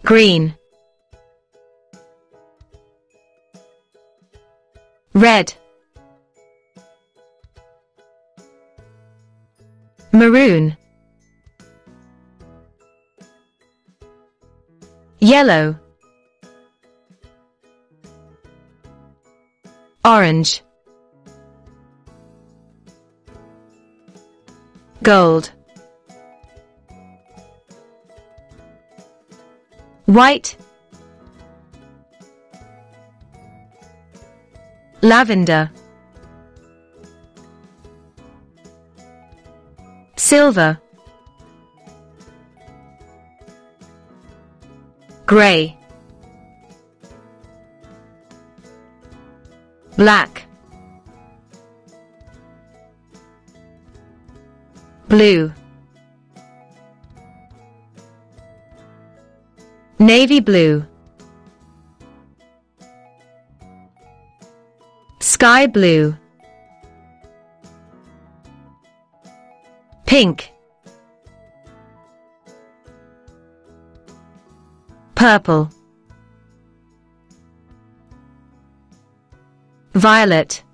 green, red, maroon, yellow, orange, gold, white, lavender, silver, gray, black, blue, navy blue, sky blue, pink, purple, violet,